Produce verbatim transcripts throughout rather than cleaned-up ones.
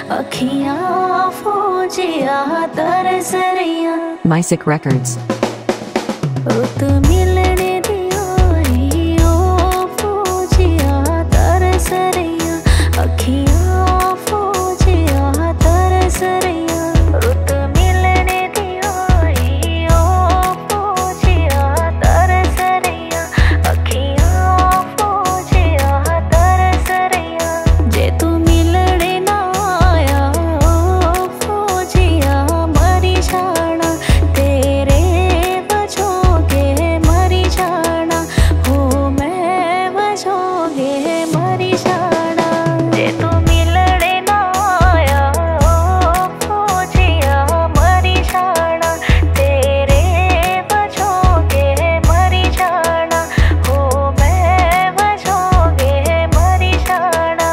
अखियां फौजिया तरस रहियां। Mysic Records। रुत मिलने दिया ही ओ फौजिया तरस रहियां। अखियां फौजिया तरस रहियां। रुत मिलने दिया ही ओ फौजिया तरस रहियां। अखियां फौजिया तरस रहियां। जे तू मिलने ना आया ओ फौजिया मरी जाना। तेरे बजोगे मरी जाना। हो मैं बजोगे मरी जाना। जे तू मिलने ना आया ओ फौजिया मरी जाना। तेरे बजोगे मरी जाना। हो मैं बजोगे मरी जाना।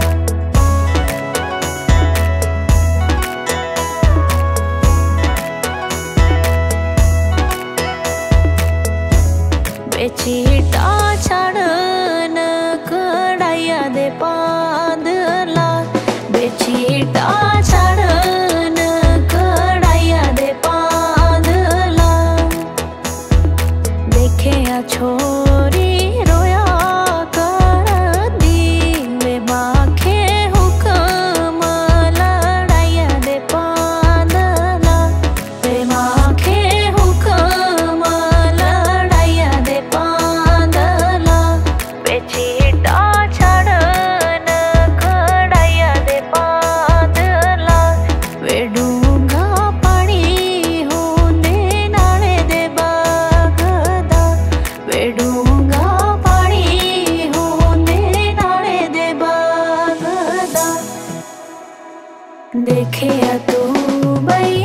बेचीटा चढ़न कड़ाइया दे पांदला। बेचीटा चढ़न कड़ाइया दे पांदला। देखे आ छोरी रोया कर दी। वे बाखे हुक्म लड़ाइया दे पांदला। वे बाखे हुक्म लड़ाइया दे पांदला। बेचीटा चढ़न कड़ाइया दे पांदला। वे डूंगा पानी होंदे नाले दे बागदा। वे डूंगा पानी होंदे नाले दे बागदा। देखे तू बई